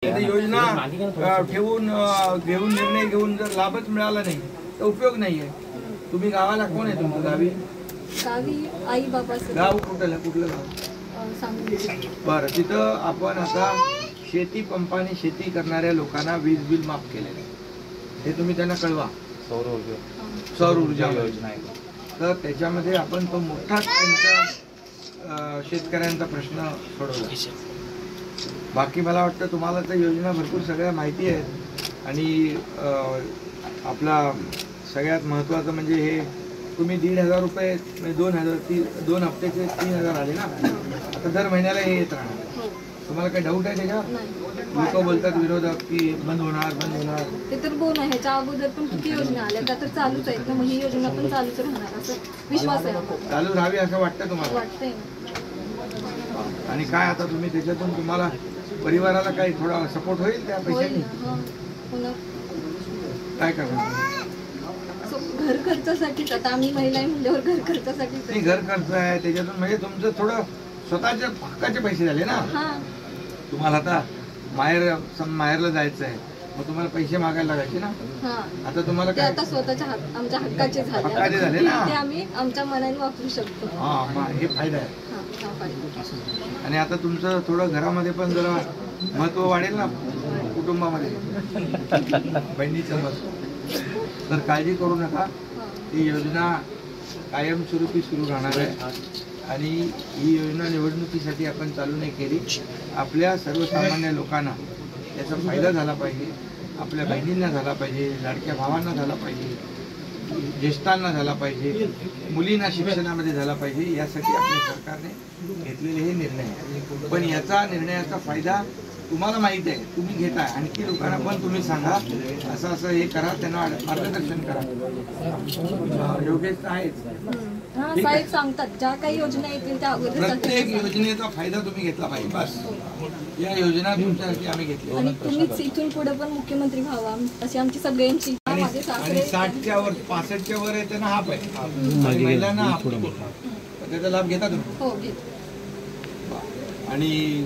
योजना ठेवून घेऊन निर्णय घेऊन जर लाभच मिळाला नाही तर उपयोग नाहीये। तुम्ही गावाला कोण आहे तुमचं गावी? गावी आई बाबा। गाव कुठलं गाव? बरं, तिथं आपण आता शेती पंपाने शेती करणाऱ्या लोकांना वीज बिल माफ केलेलं आहे, हे तुम्ही त्यांना कळवा। सौर ऊर्जा योजना आहे, तर त्याच्यामध्ये आपण तो मोठा त्यांचा शेतकऱ्यांचा प्रश्न सोडवला। बाकी मला वाटतं तुम्हाला तर योजना भरपूर सगळ्या माहिती आहेत आणि आपला सगळ्यात महत्त्वाचं म्हणजे हे तुम्ही 1,500 रुपये 2 हप्त्याचे 3,000 आले ना, आता दर महिन्याला हे येत राहणार। तुम्हाला काही डाऊट आहे त्याच्यावर? लोक बोलतात विरोधक की बंद होणार ते तर बोल आहे। ह्याच्या अगोदर पण किती योजना आल्या त्या तर चालूच आहेत ना, मग ही योजना पण चालूच राहणार असं विश्वास आहे आम्हाला। चालू राहावी असं वाटतं तुम्हाला? वाटतंय। आणि काय आता तुम्ही त्याच्यातून तुम्हाला परिवाराला काही थोडा सपोर्ट होईल त्या पैशांनी? काय करणार? घर खर्चासाठी आता आम्ही महिला म्हणल्यावर घर खर्चासाठी घर खर्च आहे त्याच्यातून, म्हणजे तुमचं थोडं स्वतःच्या हक्काचे पैसे झाले ना। तुम्हाला आता माहेरला जायचं आहे, मग तुम्हाला पैसे मागायला लागायचे ना। आता तुम्हाला काय आता स्वतःच्या आमच्या हक्काचे झाले ना, ते आम्ही आमच्या मनाने वापरू शकतो। हे फायदा आहे। आणि आता तुमचं थोडं घरामध्ये पण जरा महत्व वाढेल ना कुटुंबामध्ये, बहिणीचं महत्व। तर काळजी करू नका, ही योजना कायमस्वरूपी सुरू राहणार आहे आणि ही योजना निवडणुकीसाठी आपण चालू नाही केली। आपल्या सर्वसामान्य लोकांना याचा फायदा झाला पाहिजे, आपल्या बहिणींना झाला पाहिजे, लाडक्या भावांना झाला पाहिजे, ज्येष्ठांना झाला पाहिजे, मुलींना शिक्षणामध्ये झाला पाहिजे, यासाठी आपल्या सरकारने घेतलेले हे निर्णय आहे। पण याचा निर्णयाचा फायदा तुम्हाला माहिती आहे, तुम्ही घेताय, आणखी लोकांना पण तुम्ही सांगा असं असं हे करा, त्यांना मार्गदर्शन करा। योगेश आहेच साहेब सांगतात ज्या काही योजना येतील त्या अगोदर प्रत्येक योजनेचा फायदा तुम्ही घेतला पाहिजे, बस। या योजना तुमच्यासाठी आम्ही घेतली आणि तुम्हीच इथून पुढे पण मुख्यमंत्री व्हावा अशी आमची सगळ्यांची। आणि 60च्या वर 65च्या वर आहे त्यांना हाफ आहे, महिलांना हाफ, त्याचा लाभ घेता तुम्ही? हो घेतो। आणि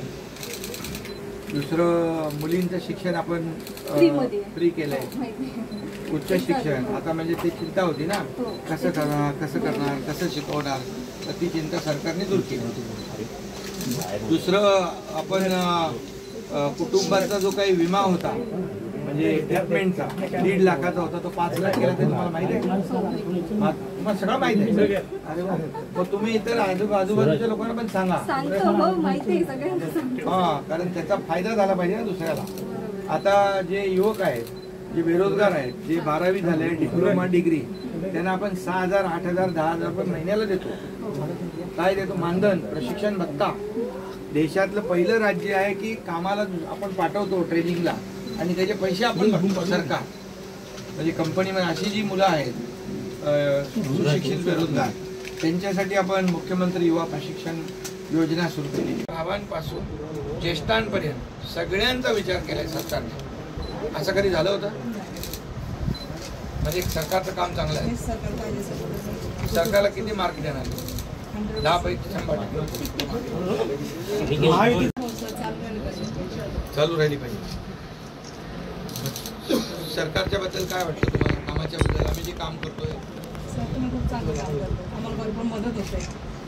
दुसरं मुलींचं शिक्षण आपण फ्री केलंय, उच्च शिक्षण। आता म्हणजे ती चिंता होती ना, कसं करणार कसं शिकवणार, तर ती चिंता सरकारने दूर केली। दुसरं आपण कुटुंबाचा जो काही विमा होता म्हणजे ट्रीटमेंटचा 1.5 लाखाचा होता, तो 5 लाख केला, ते तुम्हाला माहिती आहे? तुम्हाला सगळं माहिती आहे? अरे वा, मग तुम्ही इतर आजूबाजूच्या लोकांना पण सांगा। कारण त्याचा फायदा झाला पाहिजे ना दुसऱ्याला। आता जे युवक आहेत, जे बेरोजगार आहेत, जे 12वी झाले, डिप्लोमा डिग्री, त्यांना आपण 6,000 8,000 10,000 रुपये महिन्याला देतो। काय देतो? मानधन, प्रशिक्षण भत्ता। देशातलं पहिलं राज्य आहे की कामाला आपण पाठवतो ट्रेनिंगला आणि त्याचे पैसे आपण भरतो सरकार। म्हणजे कंपनीमध्ये अशी जी मुलं आहेत सुशिक्षित बेरोजगार, त्यांच्यासाठी आपण मुख्यमंत्री युवा प्रशिक्षण योजना सुरू केली। गावांपासून ज्येष्ठांपर्यंत सगळ्यांचा विचार केलाय सरकारने। असं कधी झालं होतं? म्हणजे सरकारचं काम चांगलं आहे। सरकारला किती मार्क देणार? 10 पैकी 100 चालू राहिली पाहिजे। सरकारच्या बद्दल काय वाटतं तुम्हाला, कामाच्या बद्दल? आम्ही जे काम करतोय खूप चांगलं आम्हाला भरपूर मदत होते।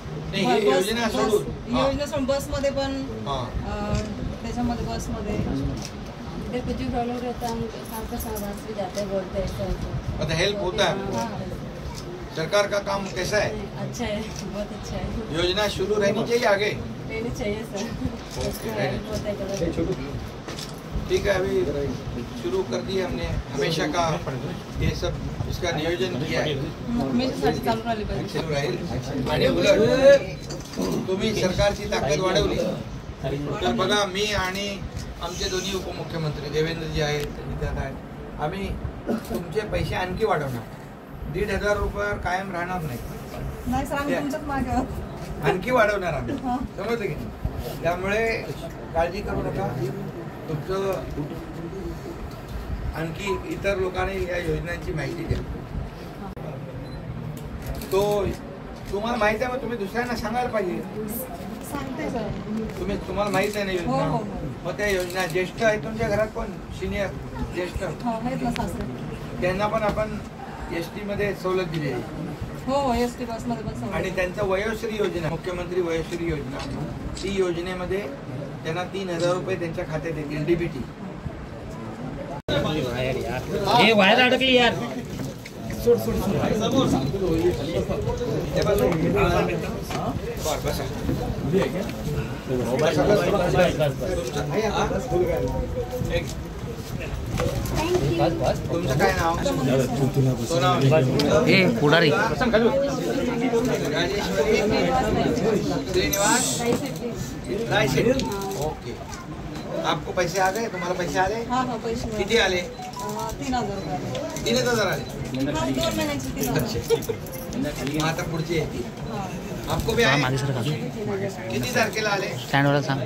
योजना बसमध्ये पण, त्याच्यामध्ये बसमध्ये कुछ प्रॉब्लम रहता है, हम साथ साथ भी जाते हैं, बोलते हैं, मतलब हेल्प होता है। सरकार का काम कैसा है? अच्छा है, बहुत अच्छा है। योजना शुरू रहनी चाहिए, आगे रहनी चाहिए सर। ठीक है, अभी शुरू कर दिया हमने, हमेशा का ये सब इसका नियोजन किया है। आणि उलट तुम्ही सरकारची ताकद वाढवली तर बघा, मी आणि आमचे दोन्ही उपमुख्यमंत्री देवेंद्रजी आहेत, त्यात आहेत, आम्ही तुमचे पैसे आणखी वाढवणार। 1,500 रुपयावर कायम राहणार नाही, आणखी वाढवणार आम्ही, समजलं की नाही? त्यामुळे काळजी करू नका। तुमचं आणखी इतर लोकांनी या योजनांची माहिती द्या। तो तुम्हाला माहिती आहे, मग तुम्ही दुसऱ्यांना सांगायला पाहिजे। सांगते सर. तुम्हाला माहित आहे ना हो योजना? हो हो. मग त्या योजना ज्येष्ठ आहेत तुमच्या घरात कोण सिनियर ज्येष्ठ हो आहेत ना सासरे. त्यांना पण आपण एसटी मध्ये सवलत दिली आहे हो हो एस टी बसमध्ये पण सवलत. आणि त्यांचं वयोश्री योजना मुख्यमंत्री वयोश्री योजना ती योजनेमध्ये त्यांना 3,000 रुपये त्यांच्या खात्यात येतील डीबीटी. हे बाहेर अडकली यार. तुमचं काय नाव? हे पुढारी राजेश्वरी श्रीनिवास रायशेट्टी. ओके. आपको पैसे आ गए? तुम्हाला पैसे आले? हा हा पैसे किती आले? 3,000 रुपये आले. 3,000 आले. हा, 2 महिन्याचे 3,000. मग आता पुढची येते. हा. आपको भी आले? मागे सर का किती तारखेला आले? स्टँडवर सांग.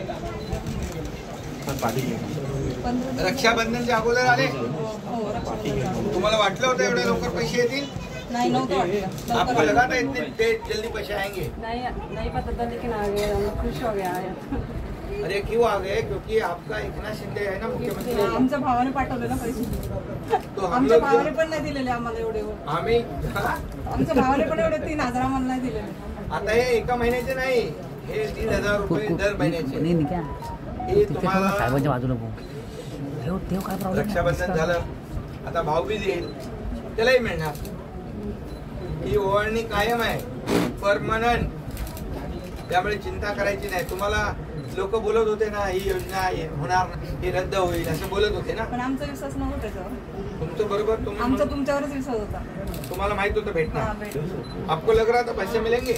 15. रक्षाबंधनच्या अगोदर आले? हो रक्षाबंधन. तुम्हाला वाटलं होतं एवढे लवकर पैसे येतील? नाही नव्हतं वाटलं. आपको लवकर लगा था इतने जल्दी पैसे आएंगे? नहीं पता था लेकिन आ गया, हम खुश हो गया है. अरे क्यों आ गए? क्योंकि आपका एकनाथ शिंदे है ना मुख्यमंत्री. आमच्या भावाने पाठवले ना पैसे. तो हम आमच्या लोग भावाने पण नाही दिलेले आम्हाला एवढे. आम्ही हा? आमच्या भावाने पण एवढे 3,000 आम्हाला नाही दिलेले. आता हे एका महिन्याचे नाही, हे 3,000 रुपये दर महिन्याचे. नाही काय हे तुम्हाला साहेबांच्या बाजूला बघू. देव काय प्रॉब्लेम. रक्षाबंधन झालं, आता भाऊबीज येईल, त्यालाही मिळणार. ही ओवाळणी कायम आहे, परमनंट. त्यामुळे चिंता करायची नाही. तुम्हाला लोक बोलत होते ना ही योजना होणार, ही रद्द होईल असं बोलत होते ना. पण आमचा विश्वास नव्हता त्याच्यावर. तुमचं बरोबर. आमचा तुमच्यावरच विश्वास होता. तुम्हाला माहित होतं हा भेटणार. भेट. आपको लग रहा था पैसे मिलेंगे.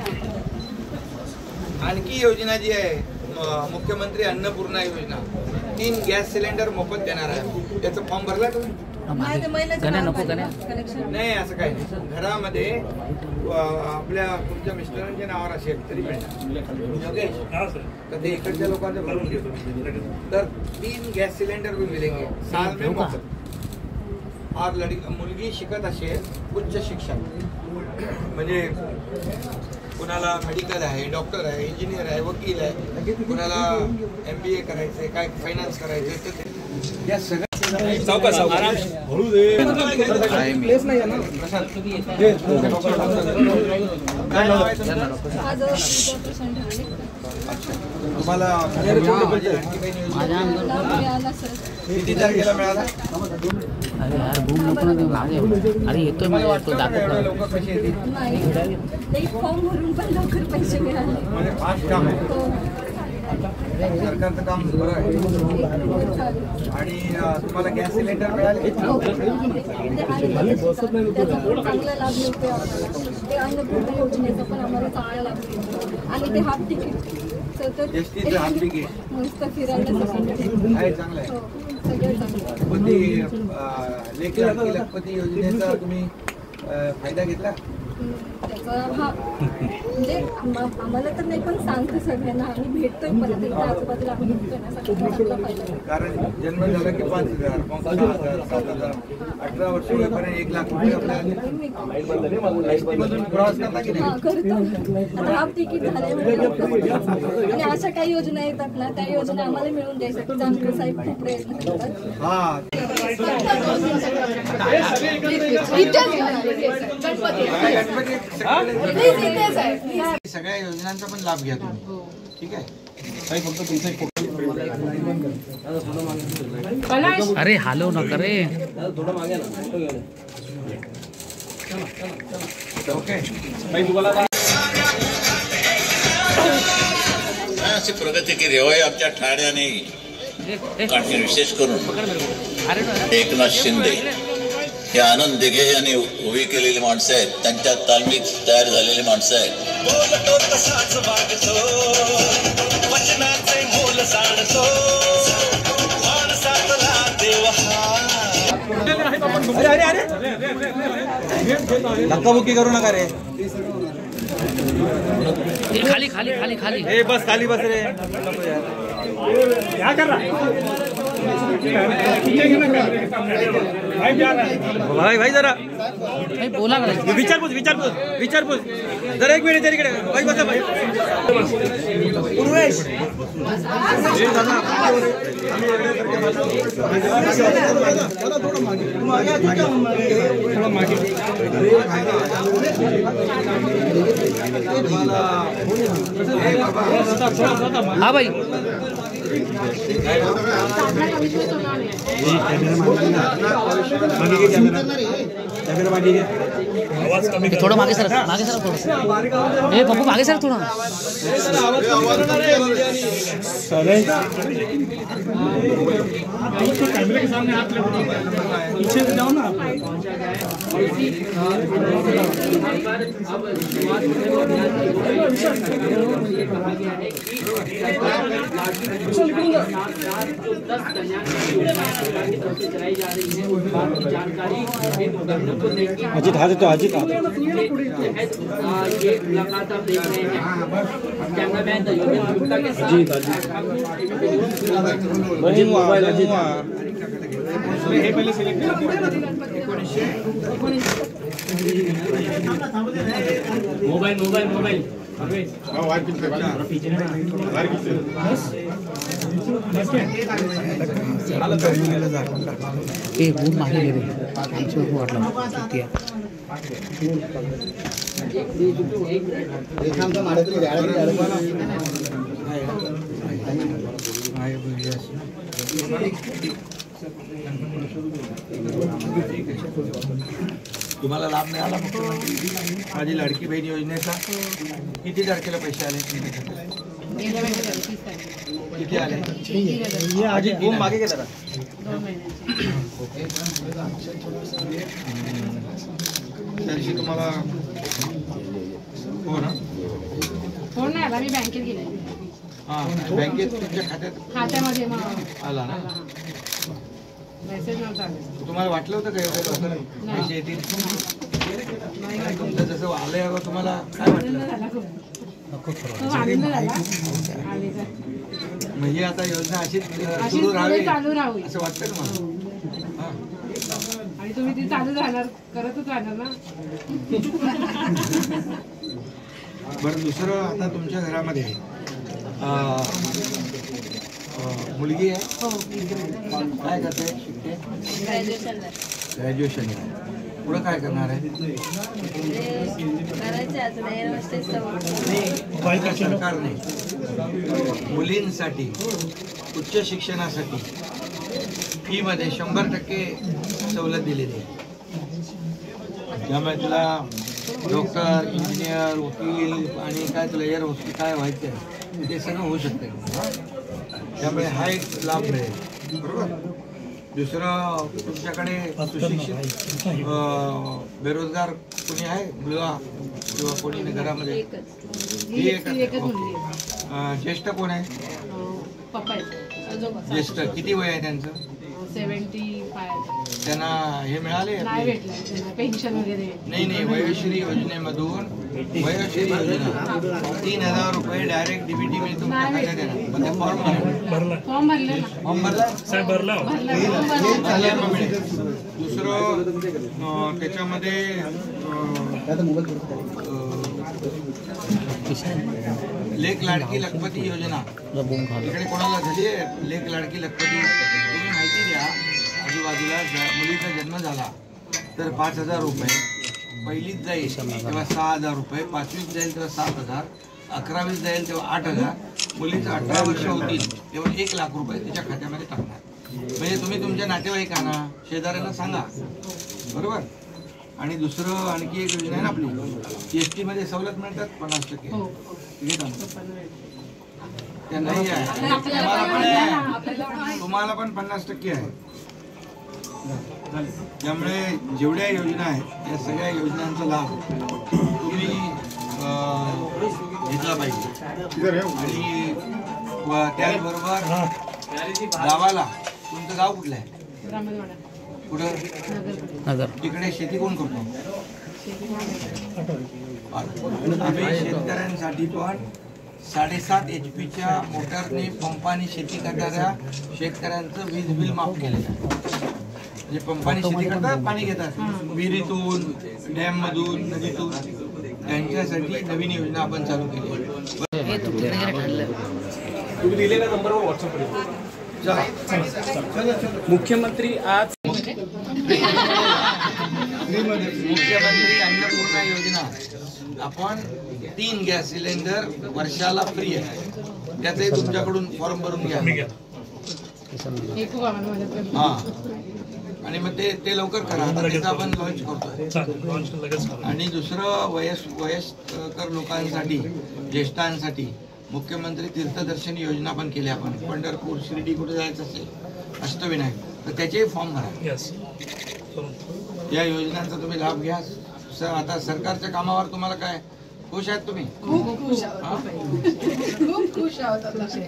आणखी योजना जी आहे मुख्यमंत्री अन्नपूर्णा योजना, 3 गॅस सिलेंडर मोफत देणार आहे. त्याचा फॉर्म भरला तुम्ही? नाही ते महिन्याचे गण्या भाव नको, पाहिजे गण्या. ना, कनेक्शन. नाही असं काही नाही. घरामध्ये आपल्या तुमच्या मिस्टरांच्या नावावर असेल तरी मिळणार. योगेश, तर ते इकडच्या लोकांचं भरून घेतो. तर 3 गॅस सिलेंडर भी मिलेंगे साल में मोफत. और मुलगी शिकत असेल उच्च शिक्षण, म्हणजे कुणाला मेडिकल आहे, डॉक्टर आहे, इंजिनियर आहे, वकील आहे, कुणाला MBA करायचंय, काय फायनान्स करायचंय, तर या सगळ्या तुम्हाला किती तारखेला मिळाला? अरे यार बूम नको ना मागे. अरे येतोय मला मला वाटतं तो का एवढ्या दाखव. लवकर पैसे येतील? नाही, एक फॉर्म भरून पण लवकर पैसे मिळाले. म्हणजे फास्ट काम आहे. हो. सरकारचं काम बरं आहे. आणि तुम्हाला गॅस सिलेंडर मिळाले? हो. म्हणजे आणि त्याचा पण चांगला लाभ मिळतोय आम्हाला. ते अन्नपूर्णा योजनेचा पण आम्हाला चांगला लाभ मिळतो. आणि ते हाफ तिकीट तर एसटीचं हाफ तिकीट मस्त फिरायला सगळीकडे. आहे, चांगलं आहे. हो, सगळं चांगलं. पण ती लेख लाडकी लखपती योजनेचा तुम्ही फायदा घेतला? त्याचा हा म्हणजे आम्हाला तर नाही पण सांगतो सगळ्यांना. आम्ही भेटतोय परत एकदा आजूबाजूला आम्ही भेटतोय ना सगळ्यांना चांगला फायदा होतो. कारण जन्म झाला की 5,000, मग 6,000, 7,000, 18 वर्ष होईपर्यंत 1 लाख रुपये आपल्याला एसटीमधून प्रवास करता की हा नाही? करतो. आता हाफ तिकीट झाले म्हणजे आणि अशा काही योजना येतात ना, त्या योजना आम्हाला मिळून द्यायसाठी जानकर साहेब खूप प्रयत्न करतात. हा. सगळ्या योजनांचा पण लाभ घ्या तुम्ही. ठीक आहे. अरे हलव नका रे. ओके. अशी प्रगती केली होय आमच्या ठाण्याने. आणि विशेष करून एकनाथ शिंदे हे आनंद दिघे यांनी उभी केलेली माणसं आहेत. त्यांच्या तालमीत तयार झालेली माणसं आहेत. धक्काबुक्की करू नका रे. खाली खाली खाली खाली. बस खाली बस रे. क्या कर रहा भाई भाई जरा बोला विचारपूस जरा एक मिनिट इकडे भाई बसा भाई उर्वेश हाँ भाई थोड़ा मागे सर थोड़ा ए पप्पू मागे सर थोड़ा कैमरे के सामने हाथ पीछे जाओ ना अजित हाथ तो अजित हाथ ये मुलाकात आप देख रहे हैं कैमरामैन गुप्ता के साथ अजित मोबाईल अजित पहिले सिलेक्ट मोबाईल ए बूम मागे गेले आमच्या वाटलं किती तुम्हाला लाभ मिळाला मुख्यमंत्री माझी लाडकी बहीण योजनेचा किती तारखेला पैसे आले किती आले आजी खूप मागे गेला त्या दिवशी तुम्हाला हो ना फोन नाही आला मी बँकेत गेले हां बँकेत तुमच्या खात्यामध्ये आला ना मेसेज नव्हता आला. तुम्हाला वाटलं होतं का एवढं लवकर पैसे येतील तुमचं जसं आलंय तुम्हाला काय वाटलं म्हणजे आता योजना अशीच सुरू राहावी चालू राहावी असं वाटतं ना मला आणि तुम्ही ती चालू राहणार करतच राहणार ना. बरं दुसरं आता तुमच्या घरामध्ये मुलगी आहे हो काय करते शिकते ग्रॅज्युएशन पुढं काय करणार आहे सरकारने मुलींसाठी उच्च शिक्षणासाठी फीमध्ये 100% सवलत दिलेली आहे त्यामुळे तुला डॉक्टर इंजिनियर वकील आणि काय तुला एअर होस्टी काय व्हायचं आहे ते सगळं होऊ शकते त्यामुळे हा एक लाभ मिळेल बरोबर. दुसरं तुमच्याकडे सुशिक्षित बेरोजगार कोणी आहे मुलगा किंवा कोणी घरामध्ये ही एकच मुलगी आहे. ज्येष्ठ कोण आहे पप्पा आहेत आजोबा ज्येष्ठ किती वय आहे त्यांचं 75 त्यांना हे मिळाले नाही भेटलं पेन्शन वगैरे नाही वयोश्री योजनेमधून वयोश्री योजना 3,000 रुपये डायरेक्ट डीबीटी मी तुमच्या खात्यात देणार पण ते फॉर्म भरले ना फॉर्म भरला साहेब भरला दुसरं त्याच्यामध्ये लेक लाडकी लखपती योजना इकडे कोणाला झाली आहे लेक लाडकी लखपती तुम्ही माहिती द्या आजूबाजूला मुलीचा जन्म झाला तर 5,000 रुपये पहिलीच जाईल तेव्हा 6,000 रुपये 5वीत जाईल तेव्हा 7,000 11वीत जाईल तेव्हा 8,000 मुलीचं 18 वर्ष होतील तेव्हा 1,00,000 रुपये त्याच्या खात्यामध्ये टाकणार म्हणजे तुम्ही तुमच्या नातेवाईकांना शेजाऱ्यांना सांगा बरोबर. आणि दुसरं आणखी एक योजना आहे ना आपली GST मध्ये सवलत मिळतात 50% त्यांनाही आहे तुम्हाला पण 50% आहे. त्यामुळे जेवढ्या योजना आहेत या सगळ्या योजनांचा लाभ तुम्ही घेतला पाहिजे आणि त्याचबरोबर गावाला तुमचं गाव कुठलं आहे कुठं नगर तिकडे शेती कोण करतो आम्ही शेतकऱ्यांसाठी पण 7.5 HP मोटरने पंपाने शेती करणाऱ्या शेतकऱ्यांचं वीज बिल माफ केलेलं आहे. म्हणजे पंपाने शेती करतात, पाणी घेतात विहिरीतून, डॅम मधून, नदीतून, त्यांच्यासाठी नवीन योजना आपण चालू केली आहे. तुम्ही दिलेल्या नंबरवर व्हॉट्सअप मुख्यमंत्री आज मुख्यमंत्री अन्नपूर्णा योजना आपण 3 गॅस सिलेंडर वर्षाला फ्री आहे. त्याचंही तुमच्याकडून फॉर्म भरून घ्या. हा, आणि मग ते लवकर करा. त्याचं आपण लॉन्च करतोय. आणि दुसरं वयस्कर लोकांसाठी, ज्येष्ठांसाठी मुख्यमंत्री तीर्थदर्शन योजना पण केली आपण. पंढरपूर, शिर्डी कुठे जायचं असेल, अष्टविनायक, तर त्याचेही फॉर्म भरा. या योजनांचा तुम्ही लाभ घ्या. आता सरकारच्या कामावर तुम्हाला काय खुश आहेत तुम्ही? खूप खुश आहोत.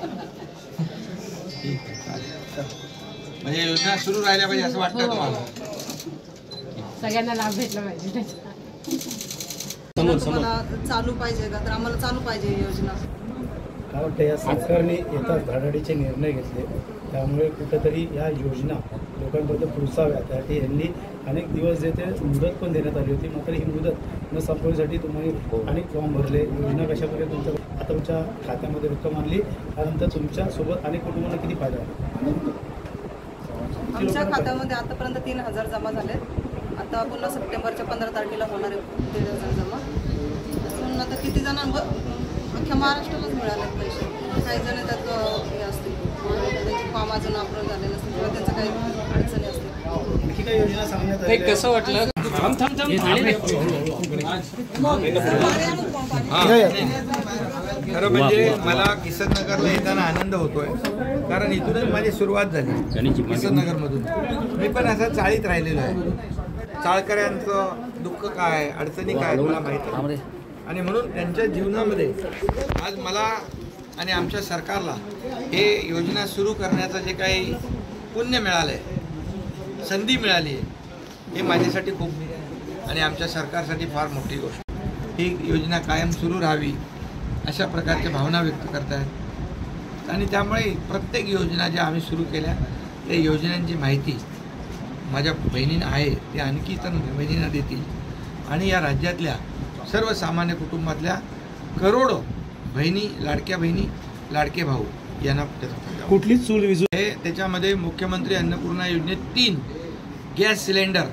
म्हणजे योजना सुरू राहिल्या पाहिजे असं वाटतं तुम्हाला? सगळ्यांना लाभ भेटला पाहिजे. तुम्हाला चालू पाहिजे का? तर आम्हाला चालू पाहिजे ही योजना. काय वाटतं, या सरकारने येतात धडाडीचे निर्णय घेतले, त्यामुळे कुठेतरी या योजना लोकांपर्यंत पोहोचाव्या त्यासाठी यांनी अनेक दिवस जे ते मुदत पण देण्यात आली होती. मात्र ही मुदत न संपवण्यासाठी तुम्ही अनेक फॉर्म भरले. योजना कशाप्रकारे आता तुमच्या खात्यामध्ये रक्कम आणली, त्यानंतर तुमच्यासोबत अनेक कुटुंबांना किती फायदा आहे? आमच्या खात्यामध्ये आतापर्यंत 3,000 जमा झाले. आता पुन्हा सप्टेंबरच्या 15 तारखेला होणार आहे 1,500 जमा. अजून आता किती जणांवर अख्ख्या महाराष्ट्रालाच मिळाले पैसे. काही जण त्यात हे असतील, त्यांची फॉर्म अजून अप्रूव्ह झाले नसतील किंवा त्यांचं काही अडचणी असतील. आणखी काही योजना सांगण्यात आली? कसं वाटलं? खरं म्हणजे मला किसननगरला येताना आनंद होतोय, कारण इथूनच माझी सुरुवात झाली किसननगरमधून. मी पण असं चाळीत राहिलेलो आहे. चाळकऱ्यांचं दुःख काय, अडचणी काय मला माहिती आहे. आणि म्हणून त्यांच्या जीवनामध्ये आज मला आणि आमच्या सरकारला हे योजना सुरू करण्याचं जे काही पुण्य मिळालं आहे, संधी मिळाली आहे, हे माझ्यासाठी खूप आणि आमच्या सरकारसाठी फार मोठी गोष्ट. ही योजना कायम सुरू राहावी अशा प्रकारच्या भावना व्यक्त करतायत. आणि त्यामुळे प्रत्येक योजना ज्या आम्ही सुरू केल्या त्या योजनांची माहिती माझ्या बहिणींना आहे, ते आणखी तर बहिणींना देतील. आणि या राज्यातल्या सर्वसामान्य कुटुंबातल्या करोडो बहिणी, लाडक्या बहिणी, लाडके भाऊ यांना कुठलीच चूल विजू हे त्याच्यामध्ये मुख्यमंत्री अन्नपूर्णा योजनेत 3 गॅस सिलेंडर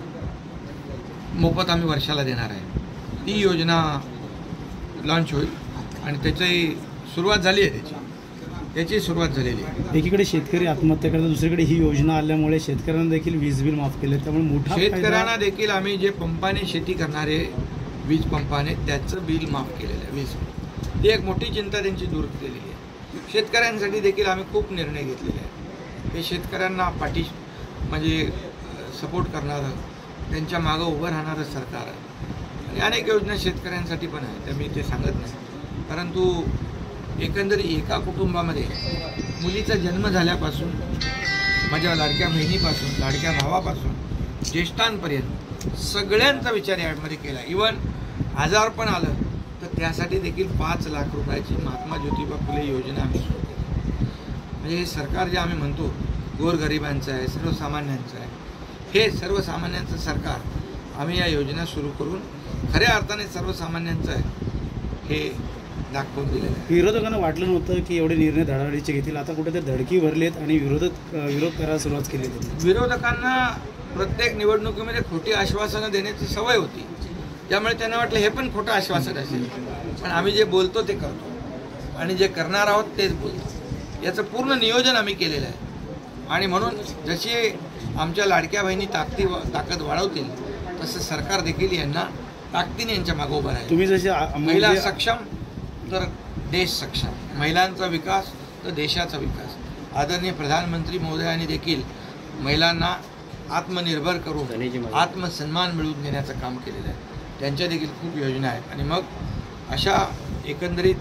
मोफत आम्ही वर्षाला देणार आहे. ती योजना लॉन्च होईल आणि त्याची सुरुवात झाली आहे. त्याची सुरुवात झालेली आहे. एकीकडे शेतकरी आत्महत्या करतात, दुसरीकडे ही योजना आल्यामुळे शेतकऱ्यांना देखील वीज बिल माफ केले, त्यामुळे मोठा शेतकऱ्यांना देखील आम्ही जे पंपाने शेती करणारे वीज पंपाने त्याचं बिल माफ केलेलं आहे. वीज ती एक मोठी चिंता त्यांची दूर केलेली आहे. शेतकऱ्यांसाठी देखील आम्ही खूप निर्णय घेतलेले आहेत. हे शेतकऱ्यांना पाठी म्हणजे सपोर्ट करणारं, त्यांच्या मागं उभं राहणारं सरकार आहे. आणि अनेक योजना शेतकऱ्यांसाठी पण आहे, त्या मी ते सांगत नाही. परंतु एकंदरीत एका कुटुंबामध्ये मुलीचा जन्म झाल्यापासून, माझ्या लाडक्या बहिणीपासून, लाडक्या भावापासून, ज्येष्ठांपर्यंत सगळ्यांचा विचार यामध्ये केला. इवन आजारपण आलं तर त्यासाठी देखील 5 लाख रुपयाची महात्मा ज्योतिबा फुले योजना आम्ही सुरू केली. म्हणजे हे सरकार जे आम्ही म्हणतो गोरगरिबांचं आहे, सर्वसामान्यांचं आहे, हे सर्वसामान्यांचं सरकार आम्ही या योजना सुरू करून खऱ्या अर्थाने सर्वसामान्यांचं आहे हे दाखवून दिलेलं आहे. विरोधकांना वाटलं नव्हतं की एवढे निर्णय धडाडीचे घेतील, आता कुठेतरी धडकी भरलेत आणि विरोध करायला सुरुवात केली. विरोधकांना प्रत्येक निवडणुकीमध्ये खोटी आश्वासनं देण्याची सवय होती, त्यामुळे त्यांना वाटलं हे पण खोटं आश्वासन असेल. पण आम्ही जे बोलतो ते करतो आणि जे करणार आहोत तेच बोलतो. याचं पूर्ण नियोजन आम्ही केलेलं आहे. आणि म्हणून जशी आमच्या लाडक्या बहिणी ताकद वाढवतील तसं सरकार देखील यांना ताकदीने यांच्या मागे उभं राहील. तुम्ही जसे महिला सक्षम तर देश सक्षम, महिलांचा विकास तर देशाचा विकास. आदरणीय प्रधानमंत्री महोदयांनी देखील महिलांना आत्मनिर्भर करून आत्मसन्मान मिळवून देण्याचं काम केलेलं आहे. त्यांच्या देखील खूप योजना आहेत. आणि मग अशा एकंदरीत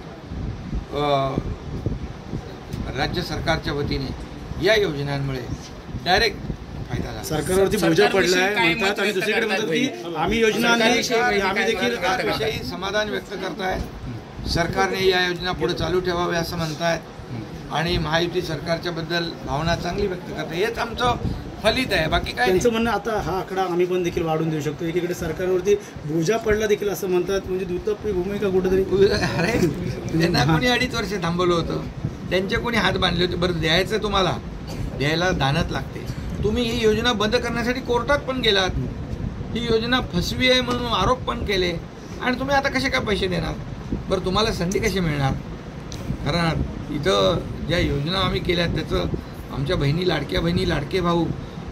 राज्य सरकारच्या वतीने या योजनांमुळे डायरेक्ट फायदा झाला. सरकारवरती बोजा पडला आहे म्हणतात आणि दुसरीकडे म्हणतात की आम्ही योजना आणली, आम्ही देखील विषयी समाधान व्यक्त करताय. सरकारने या योजना पुढे चालू ठेवाव्या असं म्हणतायत आणि महायुती सरकारच्या बद्दल भावना चांगली व्यक्त करते. हेच आमचं फलित आहे, बाकी काय त्यांचं म्हणणं आता हा आकडा आम्ही पण देखील वाढवून देऊ शकतो. एकीकडे सरकारवरती बोजा पडला देखील असं म्हणतात, म्हणजे दुतर्फी भूमिका कुठेतरी. अरे त्यांना कोणी 2.5 वर्ष थांबवलं होतं, त्यांचे कोणी हात बांधले होते. बरं द्यायचं तुम्हाला, द्यायला दानत लागते. तुम्ही ही योजना बंद करण्यासाठी कोर्टात पण गेलात, ही योजना फसवी आहे म्हणून आरोप पण केले, आणि तुम्ही आता कसे काय पैसे देणार? बरं तुम्हाला संधी कशी मिळणार? कारण इथं ज्या योजना आम्ही केल्या त्याचं आमच्या बहिणी, लाडक्या बहिणी, लाडके भाऊ,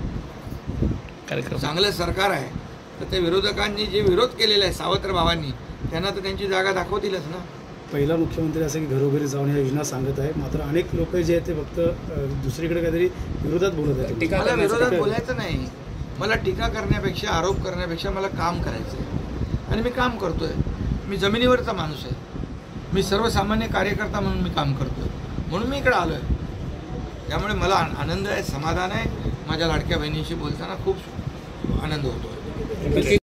चांगलं सरकार आहे. तर त्या विरोधकांनी जे विरोध केलेला आहे सावत्र भावांनी, त्यांना तर त्यांची जागा दाखवतीलच ना. पहिला मुख्यमंत्री असं की घरोघरी जाऊन या योजना सांगत आहे, मात्र अनेक लोक जे आहेत ते फक्त दुसरीकडे काहीतरी विरोधात बोलत आहेत. मला विरोधात बोलायचं नाही, मला टीका करण्यापेक्षा, आरोप करण्यापेक्षा मला काम करायचं आहे आणि मी काम करतोय. मी जमिनीवरचा माणूस आहे, मी सर्वसामान्य कार्यकर्ता म्हणून मी काम करतोय, म्हणून मी इकडे आलो आहे. त्यामुळे मला आनंद आहे, समाधान आहे. माझ्या लाडक्या बहिणींशी बोलताना खूप आनंद होतो.